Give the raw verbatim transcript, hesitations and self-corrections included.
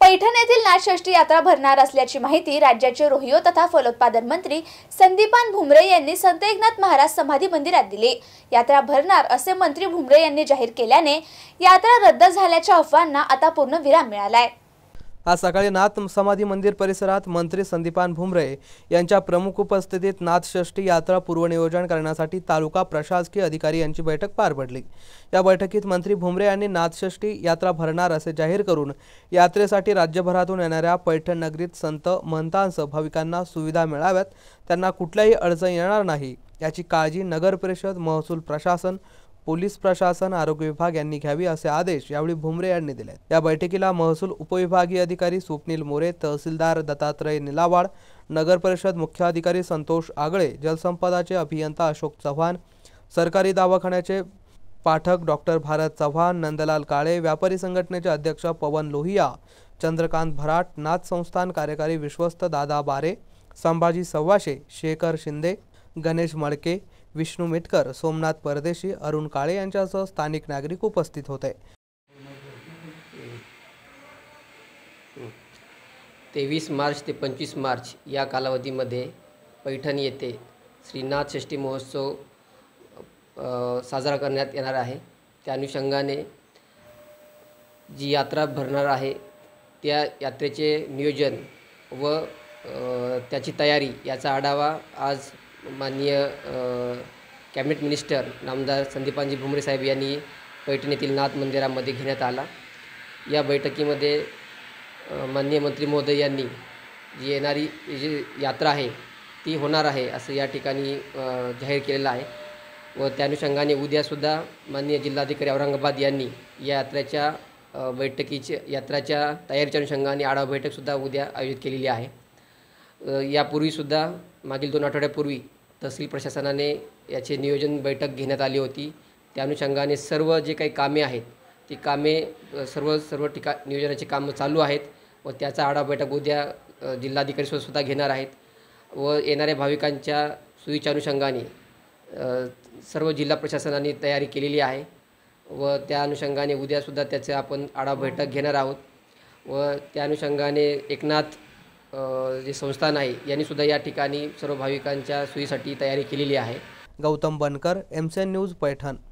पैठण येथील नाथषष्ठी यात्रा भरणार असल्याची माहिती राज्याचे रोहियो तथा फलोत्पादन मंत्री संदीपान भुमरे यांनी संत एकनाथ महाराज समाधी मंदिरात दिली। यात्रा भरणार असे मंत्री भुमरे यांनी जाहीर केल्याने यात्रा रद्द झाल्याच्या अफवांना आता पूर्ण विराम मिळालाय। आज सकाळी नाथ समाधी मंदिर परिसरात मंत्री संदीपान भुमरे यांच्या प्रमुख उपस्थितीत नाथषष्ठी यात्रा पूर्वनियोजन करण्यासाठी तालुका प्रशासकीय अधिकारी यांची बैठक पार पडली। या बैठकीत मंत्री भुमरे यांनी नाथषष्ठी यात्रा भरणार असे जाहीर करून यात्रेसाठी राज्यभरातून येणाऱ्या पैठण नगरीत संत महंतांसह भाविकांना सुविधा मिळाव्यात, त्यांना कुठल्याही अडचण येणार नाही याची काळजी नगर परिषद, महसूल प्रशासन, पोलीस प्रशासन, आरोग्य विभाग यांनी घ्यावी असे आदेश यावेळी भुमरे यांनी दिले। या बैठकीला महसूल उपविभागीय अधिकारी स्वप्नील मोरे, तहसीलदार दत्तात्रय निलावाड, नगर परिषद मुख्य अधिकारी संतोष आगळे, जलसंपदाचे अभियंता अशोक चव्हाण, सरकारी दवाखान्याचे पाठक डॉक्टर भारत चव्हाण, नंदलाल काळे, व्यापारी संघटनेचे अध्यक्ष पवन लोहिया, चंद्रकांत भराट, नाथ संस्थान कार्यकारी विश्वस्त दादा बारे, संभाजी सव्वाशे, शेखर शिंदे, गणेश मळके, विष्णू मिटकर, सोमनाथ परदेशी, अरुण काळे यांच्यासह स्थानिक नागरिक उपस्थित होते। तेवीस मार्च ते पंचवीस मार्च या कालावधीमध्ये पैठण येथे श्री नाथषष्ठी महोत्सव साजरा करण्यात येणार आहे। त्या अनुषंगाने जी यात्रा भरणार आहे त्या यात्रेचे नियोजन व त्याची तयारी याचा आढावा आज माननीय कॅबिनेट मिनिस्टर नामदार संदीपानजी भुमरे साहेब यांनी पैठण येथील नाथ मंदिरामध्ये घेण्यात आला। या बैठकीमध्ये माननीय मंत्री महोदय यांनी जी येणारी जी यात्रा आहे ती होणार आहे असं या ठिकाणी जाहीर केलेलं आहे व त्या अनुषंगाने उद्यासुद्धा माननीय जिल्हाधिकारी औरंगाबाद यांनी या यात्रेच्या बैठकीची यात्राच्या तयारीच्या अनुषंगाने आढावा बैठकसुद्धा उद्या आयोजित केलेली आहे। यापूर्वीसुद्धा मागील दोन आठवड्यापूर्वी तहसील प्रशासनाने याचे नियोजन बैठक घेण्यात आली होती। त्या अनुषंगाने सर्व जे काही कामे आहेत ती कामे सर्व सर्व ठिका नियोजनाची कामं चालू आहेत व त्याचा आढावा बैठक उद्या जिल्हाधिकारी सुद्धा घेणार आहेत व येणाऱ्या भाविकांच्या सोयीच्या अनुषंगाने सर्व जिल्हा प्रशासनाने तयारी केलेली आहे व त्या अनुषंगाने उद्यासुद्धा त्याचे आपण आढावा बैठक घेणार आहोत व त्या अनुषंगाने एकनाथ जे संस्थान आहे यांनी सुद्धा या ठिकाणी सर्व भाविकांच्या सोयीसाठी तयारी केलेली आहे। Gautam Bankar, M C N news, Paithan.